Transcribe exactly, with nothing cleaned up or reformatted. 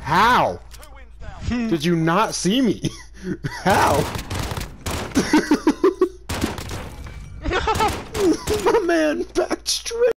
How? Did you not see me? How? My man backed straight.